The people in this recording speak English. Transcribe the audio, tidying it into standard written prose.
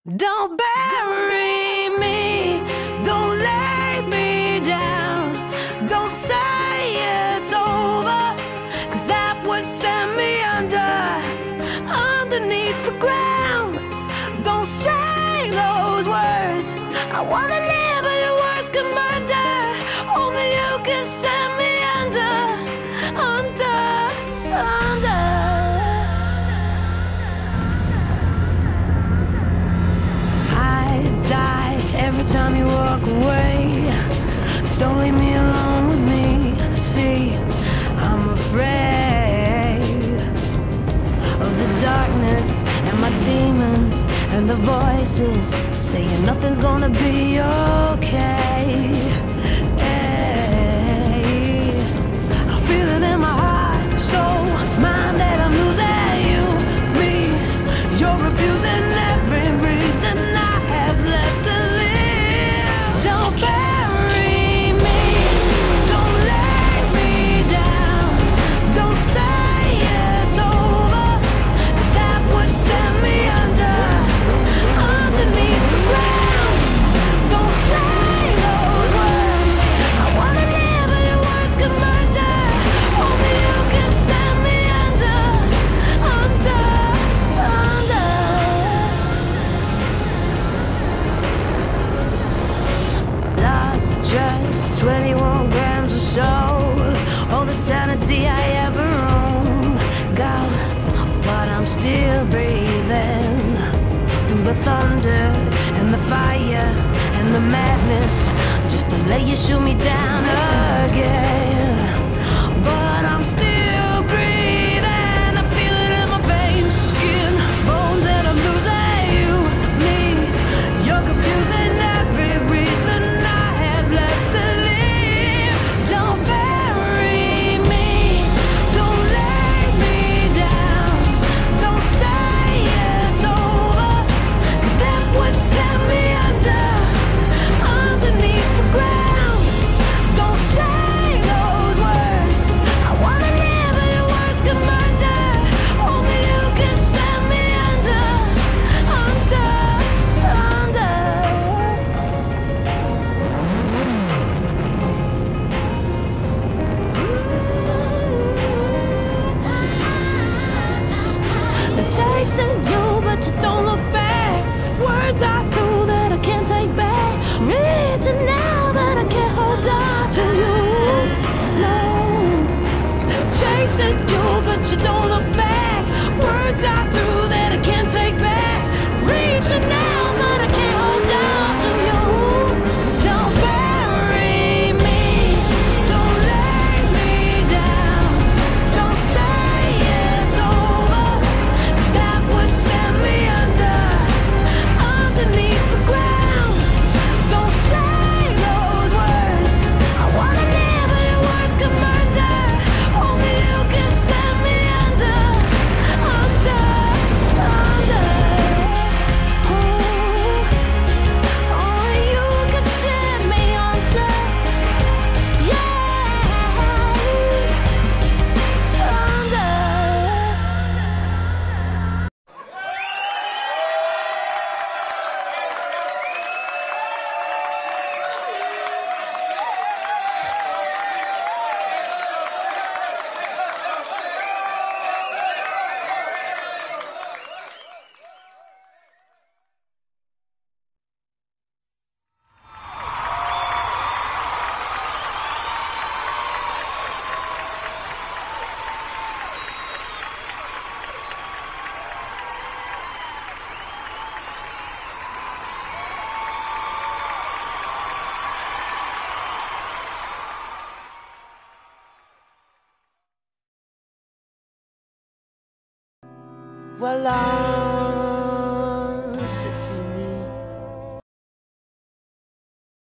Don't bury me, don't lay me down, don't say it's over, 'cause that would send me underneath the ground. Don't say those words, I wanna live but your words can murder. Only you can send me under. Every time you walk away, don't leave me alone with me. See, I'm afraid of the darkness and my demons and the voices saying nothing's gonna be okay. Hey, I feel it in my heart, soul, mind that I'm losing you, me. You're abusing every reason I have left to live. Don't bury me, don't lay me down, don't say it's over, 'cause that would send me underneath the ground. Don't say those words, I wanna live but your words can murder. Only you can send me under. Lost drugs, 21 grams of soul, all the sanity I ever owned. God, but I'm still breathing through the thunder and the fire and the madness, just to let you shoot me down again. But I'm still breathing, I feel it in my veins, skin, bones, and I'm losing you, me. You're confusing every reason I have left to live. Don't bury me, don't lay me down, don't say it's over, 'cause that would send me underneath the ground. Don't say those words, I wanna live but your words can murder. Only you can send me under. They're chasing you, but you don't look back. Words I threw that I can't take back. Reaching now, but I can't hold on to you. No. Chasing you, but you don't look back. Words I threw that I can't take back. Reaching now, but I can't hold on to you. Don't bury me, don't lay me down, don't say it's over, 'cause that would send me underneath the ground. Don't say those words, I wanna live but your words can murder. Only you can send me under. Only you can send me under. Yeah, under. Voila.